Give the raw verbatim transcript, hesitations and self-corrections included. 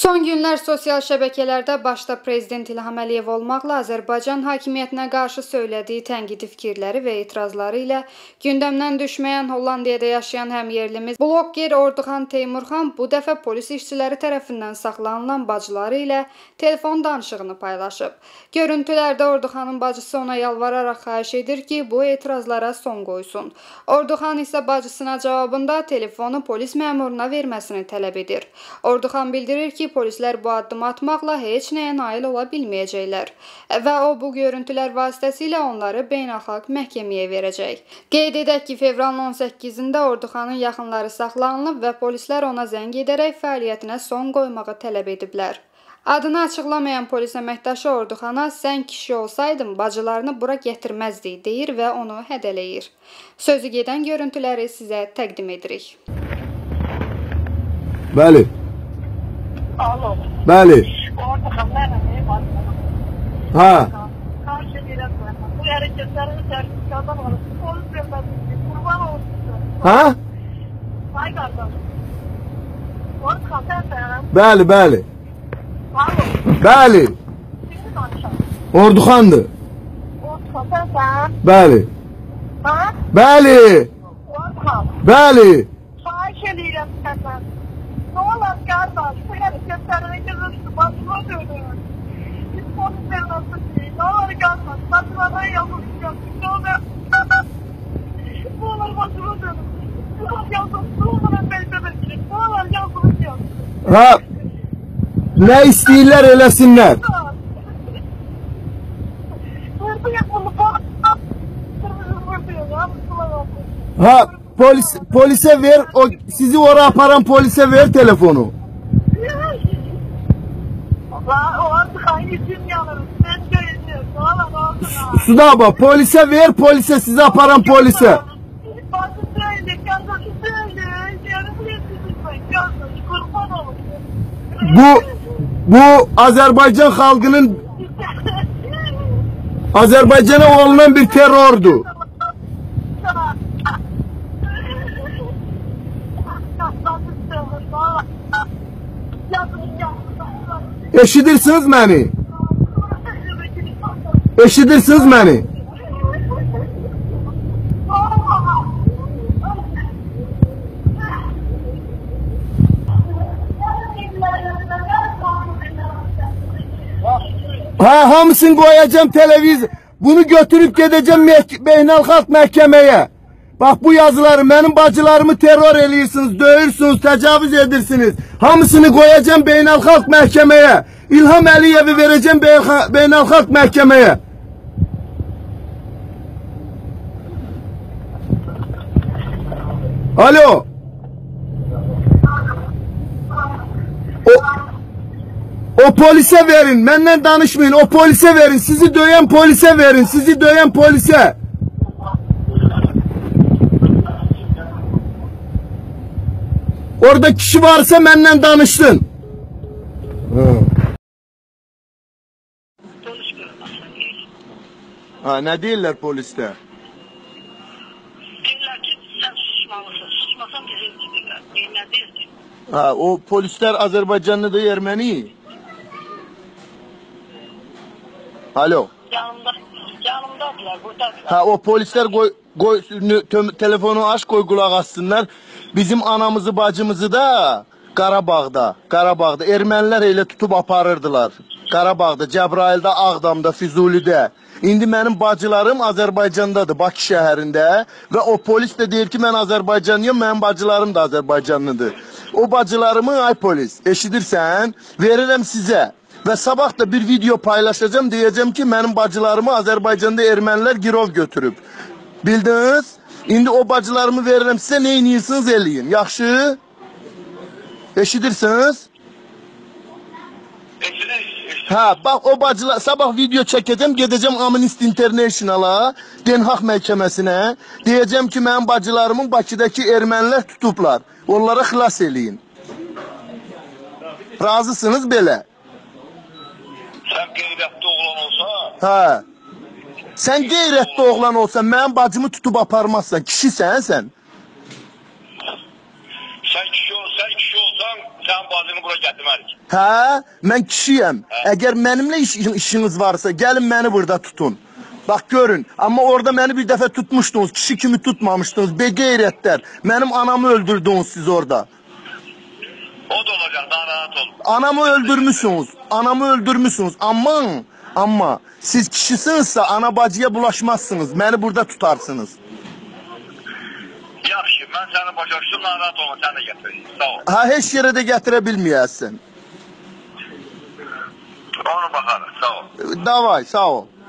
Son günlər sosial şəbəkələrdə başda Prezident İlham Əliyev olmaqla Azərbaycan hakimiyyətinə qarşı söylədiyi tənqidi fikirləri və etirazları ilə gündəmdən düşməyən Hollandiyada yaşayan həmyerlimiz bloger Orduxan Teymurxan bu dəfə polis işçiləri tərəfindən saxlanılan bacıları ilə telefon danışığını paylaşıb. Görüntülərdə Orduxanın bacısı ona yalvararaq xahiş edir ki, bu etirazlara son qoysun. Orduxan isə bacısına cavabında telefonu polis məmuruna verməsini tələb edir. Orduxan bildirir ki, polislər bu addım atmaqla heç nəyə nail ola bilməyəcəklər və o bu görüntülər vasitəsilə onları beynəlxalq məhkəməyə verəcək. Qeyd edək ki, fevralın on səkkizində Orduxanın yaxınları saxlanılıb və polislər ona zəng edərək fəaliyyətinə son qoymağı tələb ediblər. Adını açıqlamayan polis əməkdaşı Orduxana "Sən kişi olsaydın bacılarını bura gətirməzdik" deyir və onu hədələyir. Sözü gedən görüntüləri sizə təqdim edirik. Bəli. Alo. Bəli. Orduxan mənəm, bacım. Ha. Qarşı deyirəm. Bu hərəkətlərini tərkibdən alır. Polis verməsin. Qurban olsun. Ha? Ay qardaş. Orduxan sənsən? Bəli, bəli. Alo. Bəli. Kimdir danışan? Orduxandır. Orduxan sənsən? Bəli. Ha? Bəli. Orduxan. Bəli. Xahiş edirəm səndən. Ne olur kardeş, bu hareketlerini görürsün, başıma dönüyor. Biz polisler nasıl değil, ne olur kardeş, başıma yalnız yaptık, ne olur, ne olur başıma dönüyor. Ne olur yalnız, ne olur ben bebekçiyim, ne olur yalnız yaptık. Ha. Ne istəyirlər eləsinlər. Vurdu ya bunu, vurdu ya, Ha. Polis, polise ver, o sizi oraya aparan polise ver telefonu. Suda bak, polise ver, polise sizi aparan polise. Bu, bu Azerbaycan halkının Azerbaycan'a olunan bir terördü. Eşidirsiniz məni? Eşidirsiniz məni? Ha, hamısını koyacağım televizyon. Bunu götürüp gideceğim beynəlxalq məhkəməyə. Bak bu yazıları, benim bacılarımı terör ediyorsunuz, dövürsünüz, tecavüz edirsiniz. Hamısını koyacağım beynəlxalq məhkəməyə. İlham Əliyev'i vereceğim beynəlxalq məhkəməyə. Alo. O, o polise verin, benden danışmayın, o polise verin, sizi döyen polise verin, sizi döyen polise. Orada kişi varsa benden danışsın. Ha. Ha, ne değiller poliste? Deyirlər ki, sən susmalısın. Susmasan bizim gidirlər. Ne deyirsin? Ha, o polisler Azerbaycanlı da Ermeni. Alo. Yanımda, yanımdadılar, buradadılar. Ha, o polisler koy, koy, telefonu aç koy kulak assınlar. Bizim anamızı bacımızı da Qarabağda, Qarabağda ermənilər elə tutub aparırdılar. Qarabağda, Cəbrayılda, Ağdamda, Füzulidə. İndi mənim bacılarım Azərbaycandadır, Bakı şəhərində və o polis də deyir ki, mən Azərbaycanlıyam, mənim bacılarım da Azərbaycanlıdır. O bacılarımı, ay polis, eşidirsən, verirəm sizə və sabah da bir video paylaşacağım, deyəcəm ki, mənim bacılarımı Azərbaycanda ermənilər girov götürüb. Bildiniz? İndi o bacılarımı verirəm sizə, nə edirsiniz eləyin. Yaxşı? Eşidirsiniz? Ha, bak o bacılar, sabah video çəkəcəm, gedəcəm Amnesty International'a, Den Haag məhkəməsinə, deyəcəm ki, mənim bacılarımın Bakıdakı ermənilər tutublar. Onlara xilas eləyin. Razısınız belə? Sən qeyrətli oğlan olsa? Ha. Sən qeyrətli oğlan olsan, mənim bacımı tutub aparmazsan, kişisən sən. Sən kişi, ol, sən kişi olsan Sən bacını bura gətirmərik. Hə, mən kişiyəm. Əgər mənimlə iş, işiniz varsa, gəlin məni burada tutun. Bax görün, amma orada məni bir dəfə tutmuşdunuz, kişi kimi tutmamışdınız, beqeyrətlər. Mənim anamı öldürdünüz siz orada. O da olacaq, daha rahat ol. Anamı öldürmüşsünüz, anamı öldürmüşsünüz. Aman, amma siz kişisinizsə ana bacıya bulaşmazsınız, məni burada tutarsınız. Yaxşı, mən səni başa düşdüm, narahat olma, sən də gətirəcək. Sağ ol. Ha, heç yerə də gətirə bilməyəsən. Onu baxarıq, sağ ol. Davay, sağ ol.